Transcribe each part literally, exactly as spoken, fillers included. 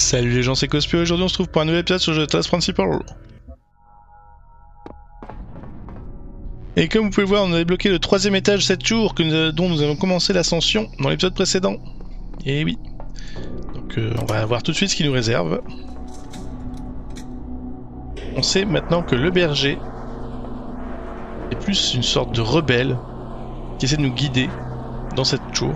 Salut les gens, c'est Cosplay. Aujourd'hui on se trouve pour un nouvel épisode sur le jeu de classe principal. Et comme vous pouvez le voir, on a débloqué le troisième étage de cette tour que nous, dont nous avons commencé l'ascension dans l'épisode précédent. Et oui. Donc euh, on va voir tout de suite ce qu'il nous réserve. On sait maintenant que le berger est plus une sorte de rebelle qui essaie de nous guider dans cette tour.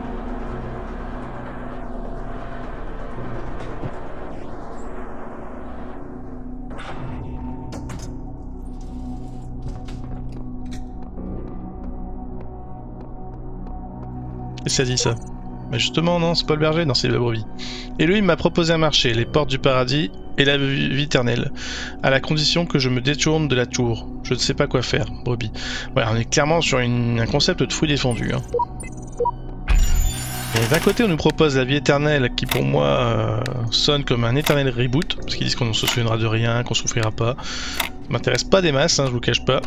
Et ça dit ça. Mais justement, non, c'est pas le berger, non, c'est la brebis. Et lui, il m'a proposé un marché, les portes du paradis et la vie éternelle, à la condition que je me détourne de la tour. Je ne sais pas quoi faire, brebis. Voilà, on est clairement sur une, un concept de fouille défendu. Hein. D'un côté, on nous propose la vie éternelle, qui pour moi euh, sonne comme un éternel reboot, parce qu'ils disent qu'on ne se souviendra de rien, qu'on souffrira pas. Ça m'intéresse pas des masses, hein, je vous cache pas.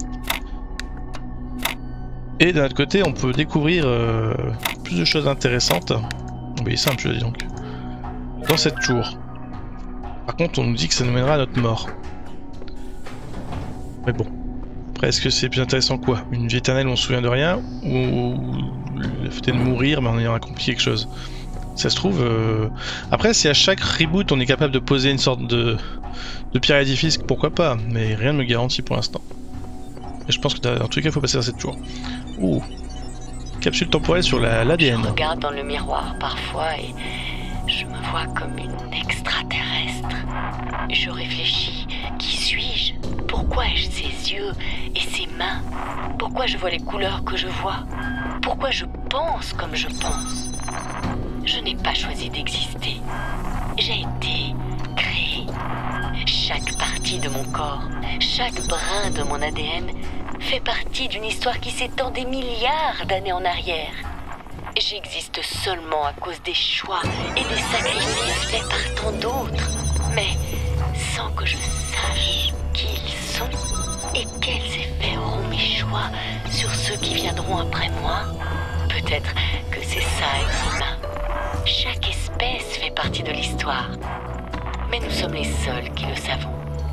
Et d'un autre côté, on peut découvrir euh, plus de choses intéressantes. Oui, simple, je dis donc. Dans cette tour. Par contre, on nous dit que ça nous mènera à notre mort. Mais bon. Après, est-ce que c'est plus intéressant quoi? Une vie éternelle où on se souvient de rien? Ou le fait de mourir, mais en ayant accompli quelque chose? Ça se trouve... Euh... Après, si à chaque reboot, on est capable de poser une sorte de, de pierre à édifice, pourquoi pas? Mais rien ne me garantit pour l'instant. Et je pense que dans tous les cas, il faut passer dans cette tour. Ouh. Capsule temporelle sur la l'A D N. Je regarde dans le miroir parfois et je me vois comme une extraterrestre. Je réfléchis. Qui suis-je? Pourquoi ai-je ces yeux et ces mains? Pourquoi je vois les couleurs que je vois? Pourquoi je pense comme je pense? Je n'ai pas choisi d'exister. J'ai été créé. Chaque partie de mon corps, chaque brin de mon A D N fait partie d'une histoire qui s'étend des milliards d'années en arrière. J'existe seulement à cause des choix et des sacrifices faits par tant d'autres, mais sans que je sache qui ils sont et quels effets auront mes choix sur ceux qui viendront après moi. Peut-être que c'est ça être humain. Chaque espèce fait partie de l'histoire, mais nous sommes les seuls qui le savons.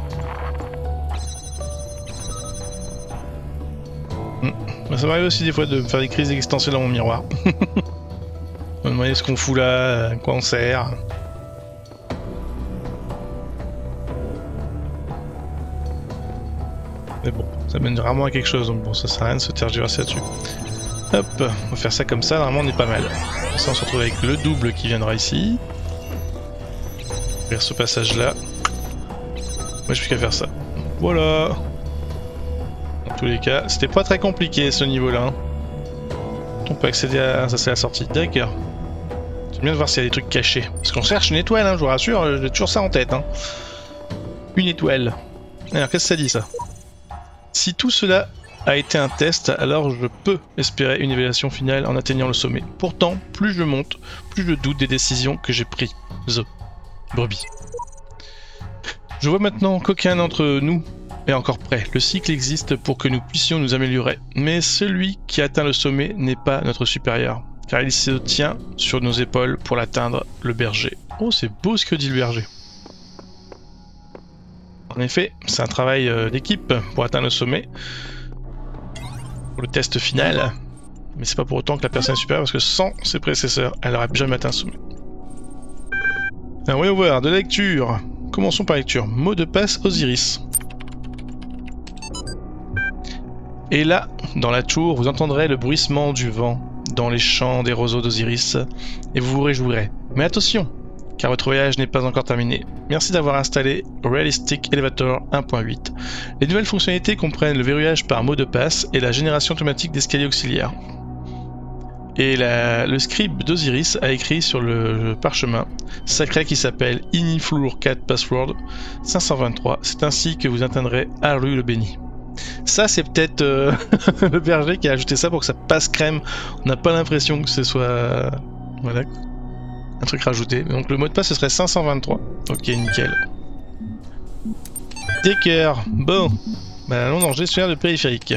Ça m'arrive aussi des fois de me faire des crises existentielles dans mon miroir. Me demander ce qu'on fout là, à quoi on sert. Mais bon, ça mène vraiment à quelque chose, donc bon, ça sert à rien de se tergiverser là-dessus. Hop, on va faire ça comme ça, normalement on est pas mal. Ça, on se retrouve avec le double qui viendra ici. Vers ce passage-là. Moi, je peux qu'à faire ça. Voilà. Dans tous les cas, c'était pas très compliqué ce niveau-là. On peut accéder à... ça c'est la sortie. D'accord. C'est bien de voir s'il y a des trucs cachés. Parce qu'on cherche une étoile, hein, je vous rassure, j'ai toujours ça en tête. Hein. Une étoile. Alors qu'est-ce que ça dit ça? Si tout cela a été un test, alors je peux espérer une évaluation finale en atteignant le sommet. Pourtant, plus je monte, plus je doute des décisions que j'ai prises. Brebis. Je vois maintenant qu'aucun d'entre nous est encore prêt. Le cycle existe pour que nous puissions nous améliorer. Mais celui qui atteint le sommet n'est pas notre supérieur, car il se tient sur nos épaules pour l'atteindre, le berger. Oh, c'est beau ce que dit le berger. En effet, c'est un travail d'équipe pour atteindre le sommet. Pour le test final. Mais c'est pas pour autant que la personne est supérieure, parce que sans ses prédécesseurs, elle n'aurait jamais atteint le sommet. Alors, voyons voir, de la lecture. Commençons par lecture. Mot de passe Osiris. Et là, dans la tour, vous entendrez le bruissement du vent dans les champs des roseaux d'Osiris, et vous vous réjouirez. Mais attention, car votre voyage n'est pas encore terminé. Merci d'avoir installé Realistic Elevator un point huit. Les nouvelles fonctionnalités comprennent le verrouillage par mot de passe et la génération automatique d'escaliers auxiliaires. Et la, le scribe d'Osiris a écrit sur le parchemin sacré qui s'appelle Inifloor quatre Password cinq cent vingt-trois. C'est ainsi que vous atteindrez Aru le béni. Ça, c'est peut-être euh, le berger qui a ajouté ça pour que ça passe crème. On n'a pas l'impression que ce soit... Voilà. Un truc rajouté. Donc le mot de passe, ce serait cinq cent vingt-trois. Ok, nickel. Decker. Bon. Bah, allons dans le gestionnaire de périphérique.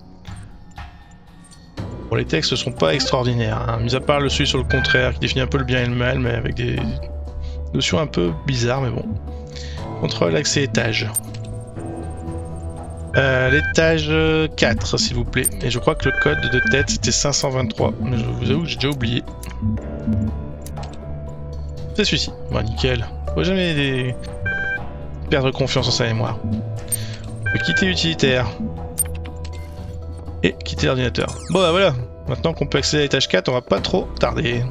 Bon, les textes ne sont pas extraordinaires, hein. Mis à part le celui sur le contraire, qui définit un peu le bien et le mal, mais avec des, Notion un peu bizarre, mais bon. Contrôle accès étage. Euh, L'étage quatre, s'il vous plaît. Et je crois que le code de tête c'était cinq cent vingt-trois. Mais je vous avoue que j'ai déjà oublié. C'est celui-ci. Bon, nickel. Faut jamais des... perdre confiance en sa mémoire. On peut quitter l'utilitaire. Et quitter l'ordinateur. Bon bah voilà. Maintenant qu'on peut accéder à l'étage quatre, on va pas trop tarder.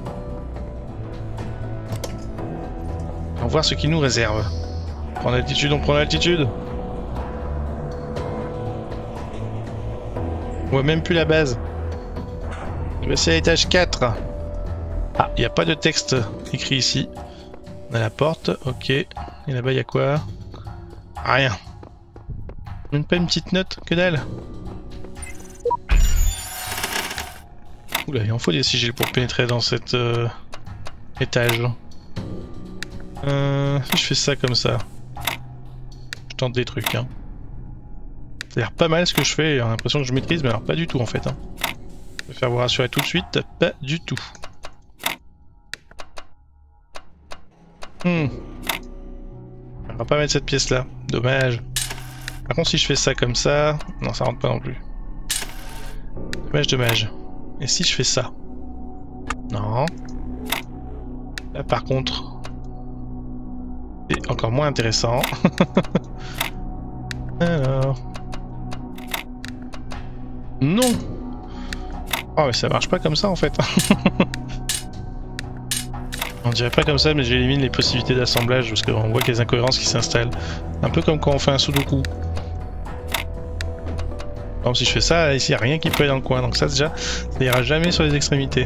On va voir ce qu'il nous réserve. On prend l'altitude, on prend l'altitude. On voit même plus la base. C'est à l'étage quatre. Ah, il n'y a pas de texte écrit ici. On a la porte, ok. Et là-bas, il y a quoi? Rien. Même pas une petite note, que dalle. Oula, il en faut des sigils pour pénétrer dans cet euh, étage. Euh, si je fais ça comme ça. Je tente des trucs, hein. Ça a l'air pas mal ce que je fais, j'ai l'impression que je maîtrise, mais alors pas du tout en fait. Hein. Je vais faire vous rassurer tout de suite, pas du tout. Hmm. On va pas mettre cette pièce là, dommage. Par contre si je fais ça comme ça, non ça rentre pas non plus. Dommage, dommage. Et si je fais ça? Non. Là par contre, c'est encore moins intéressant. Alors... Non. Oh mais ça marche pas comme ça en fait. On dirait pas comme ça mais j'élimine les possibilités d'assemblage parce qu'on voit qu'il y a des incohérences qui s'installent. Un peu comme quand on fait un sudoku. Par exemple si je fais ça, ici il n'y a rien qui peut aller dans le coin donc ça déjà ça ira jamais sur les extrémités.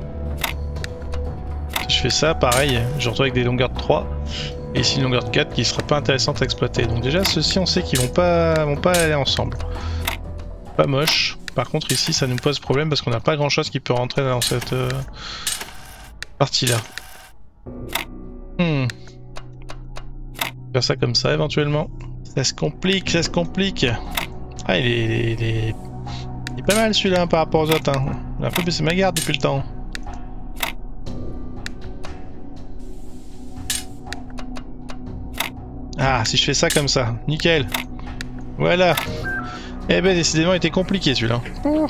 Si je fais ça pareil, je me retrouve avec des longueurs de trois et ici une longueur de quatre qui sera pas intéressante à exploiter. Donc déjà ceux-ci on sait qu'ils vont pas, vont pas aller ensemble. Pas moche. Par contre ici ça nous pose problème parce qu'on n'a pas grand chose qui peut rentrer dans cette euh, partie là. Hmm. Faire ça comme ça éventuellement. Ça se complique, ça se complique. Ah il est, il est, il est... Il est pas mal celui-là hein, par rapport aux autres. Hein. J'ai un peu baissé ma garde depuis le temps. Ah si je fais ça comme ça, nickel. Voilà. Eh ben décidément il était compliqué celui-là.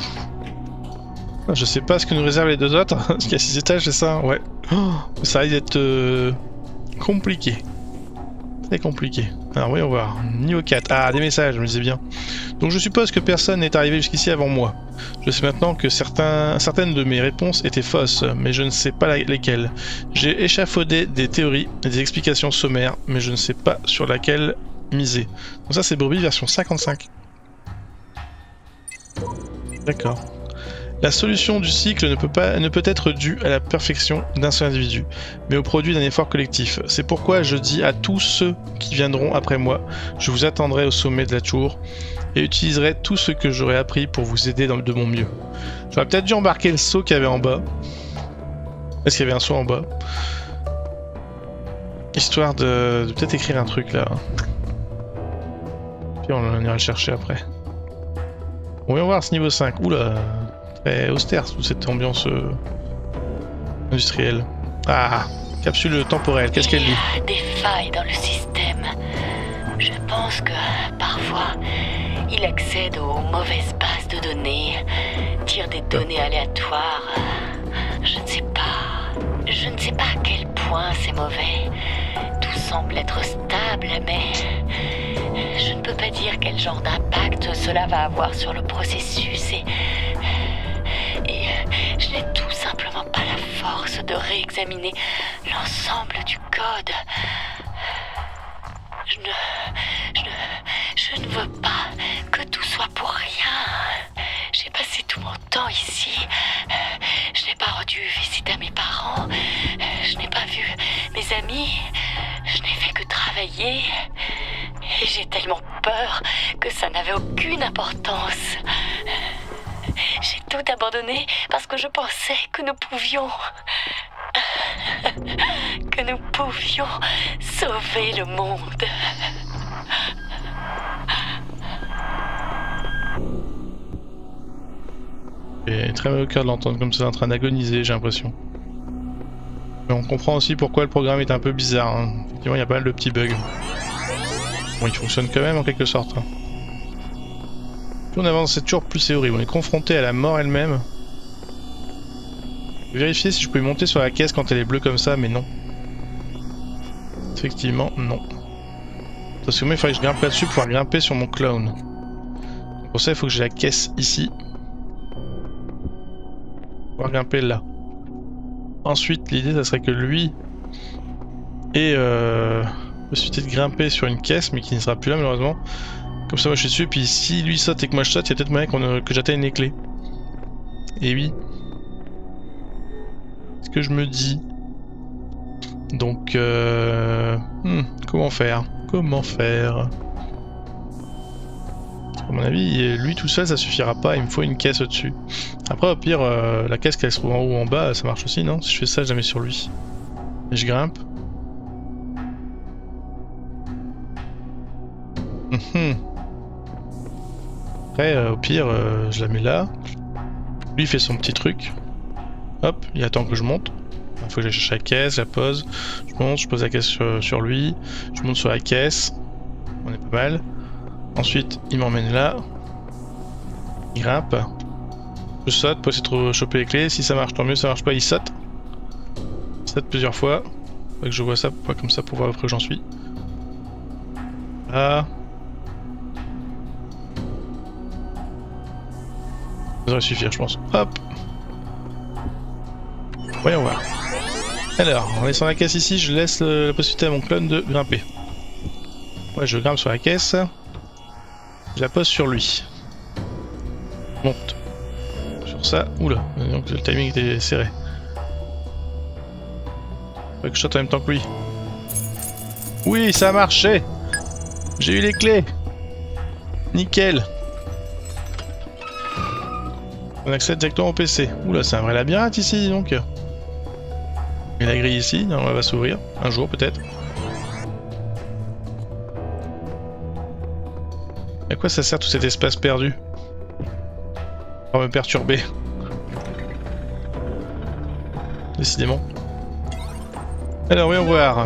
Je sais pas ce que nous réservent les deux autres, parce qu'il y a six étages c'est ça, ouais. Oh, ça risque d'être euh, compliqué. Très compliqué. Alors voyons voir, niveau quatre. Ah des messages, je me disais bien. Donc je suppose que personne n'est arrivé jusqu'ici avant moi. Je sais maintenant que certains, certaines de mes réponses étaient fausses, mais je ne sais pas lesquelles. J'ai échafaudé des théories et des explications sommaires, mais je ne sais pas sur laquelle miser. Donc ça c'est Bobby version cinquante-cinq. D'accord. La solution du cycle ne peut, pas, ne peut être due à la perfection d'un seul individu, mais au produit d'un effort collectif. C'est pourquoi je dis à tous ceux qui viendront après moi, je vous attendrai au sommet de la tour et utiliserai tout ce que j'aurai appris pour vous aider dans, de mon mieux. J'aurais peut-être dû embarquer le saut qu'il y avait en bas. Est-ce qu'il y avait un saut en bas? Histoire de, de peut-être écrire un truc là. Puis on ira le chercher après. On va voir ce niveau cinq. Oula, très austère toute cette ambiance euh, industrielle. Ah, capsule temporelle, qu'est-ce qu'elle dit? Il y a des failles dans le système. Je pense que parfois il accède aux mauvaises bases de données, tire des données aléatoires. Je ne sais pas. Je ne sais pas à quel point c'est mauvais. Tout semble être stable, mais je ne peux pas dire quel genre d'impact cela va avoir sur le processus et, et je n'ai tout simplement pas la force de réexaminer l'ensemble du code. Je ne, je ne, je ne veux pas que tout soit pour rien. J'ai passé tout mon temps ici. Je n'ai pas rendu visite à mes parents. Je n'ai pas vu mes amis. Je n'ai fait que travailler. Et j'ai tellement peur que ça n'avait aucune importance. J'ai tout abandonné parce que je pensais que nous pouvions... que nous pouvions sauver le monde. J'ai très mal au cœur de l'entendre comme ça en train d'agoniser, j'ai l'impression. Mais on comprend aussi pourquoi le programme est un peu bizarre. Hein. Effectivement, il y a pas mal de petits bugs. Bon, il fonctionne quand même en quelque sorte. Hein. Plus on avance, c'est toujours plus c'est horrible. On est confronté à la mort elle-même. Je vais vérifier si je peux monter sur la caisse quand elle est bleue comme ça, mais non. Effectivement, non. Parce que moi, il faudrait que je grimpe là-dessus pour pouvoir grimper sur mon clown. Donc pour ça, il faut que j'ai la caisse ici. Pour pouvoir grimper là. Ensuite, l'idée, ça serait que lui ait euh, possibilité de grimper sur une caisse, mais qui ne sera plus là malheureusement. Comme ça, moi je suis dessus, puis si lui saute et que moi je saute, il y a peut-être moyen qu'on, euh, que j'atteigne les clés. Et oui. C'est ce que je me dis. Donc, euh... hmm, comment faire? Comment faire? À mon avis, lui tout seul ça suffira pas, il me faut une caisse au-dessus. Après au pire, euh, la caisse qu'elle se trouve en haut ou en bas, ça marche aussi, non? Si je fais ça, je la mets sur lui. Et je grimpe. Mmh. Après, euh, au pire, euh, je la mets là. Lui il fait son petit truc. Hop, il attend que je monte. Il faut que j'aille chercher la caisse, je la pose. Je monte, je pose la caisse sur, sur lui. Je monte sur la caisse. On est pas mal. Ensuite, il m'emmène là. Il grimpe. Je saute pour essayer de choper les clés. Si ça marche, tant mieux. Si ça marche pas, il saute. Il saute plusieurs fois. Faut que je vois ça, pas comme ça pour voir où j'en suis. Là. Ça devrait suffire, je pense. Hop. Voyons voir. Alors, en laissant la caisse ici, je laisse le, la possibilité à mon clone de grimper. Ouais, je grimpe sur la caisse. Je la pose sur lui. Monte. Sur ça. Oula, donc le timing était serré. Faut que je saute en même temps que lui. Oui, ça a marché. J'ai eu les clés. Nickel. On accède directement au P C. Oula, c'est un vrai labyrinthe ici, donc. Et la grille ici, non, elle va s'ouvrir. Un jour, peut-être. À quoi ça sert tout cet espace perdu? Pour me perturber. Décidément. Alors, voyons voir.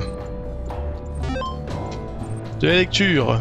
De la lecture.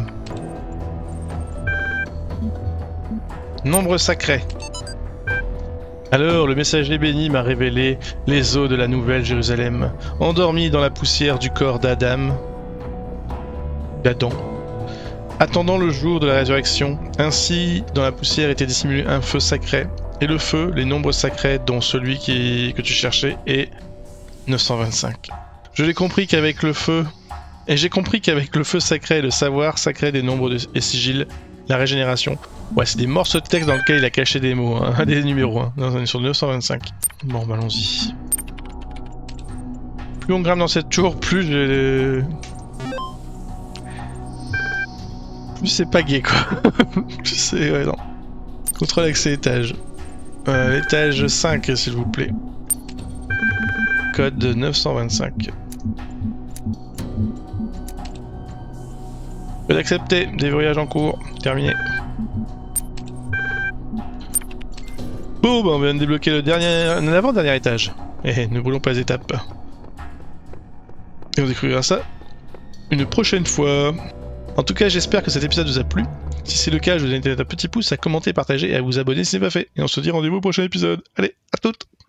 Nombre sacré. Alors le messager béni m'a révélé les eaux de la nouvelle Jérusalem, endormies dans la poussière du corps d'Adam, d'Adam, attendant le jour de la résurrection. Ainsi, dans la poussière était dissimulé un feu sacré, et le feu, les nombres sacrés, dont celui qui, que tu cherchais, est neuf cent vingt-cinq. Je l'ai compris qu'avec le feu, et j'ai compris qu'avec le feu sacré, le savoir sacré des nombres de, et sigils, la régénération. Ouais, c'est des morceaux de texte dans lesquels il a caché des mots, hein, des numéros. Hein. Non, on est sur neuf cent vingt-cinq. Bon, bah allons-y. Plus on grimpe dans cette tour, plus je... plus c'est pas gai, quoi. Plus c'est... ouais, non. Contrôle accès étage. Euh, l'étage cinq, s'il vous plaît. Code neuf cent vingt-cinq. Code accepté. Déverrouillage en cours. Terminé. Bon, bah on vient de débloquer le dernier, l'avant-dernier étage. Eh, ne brûlons pas les étapes. Et on découvrira ça une prochaine fois. En tout cas, j'espère que cet épisode vous a plu. Si c'est le cas, je vous invite à mettre un petit pouce, à commenter, partager et à vous abonner si ce n'est pas fait. Et on se dit rendez-vous au prochain épisode. Allez, à toutes!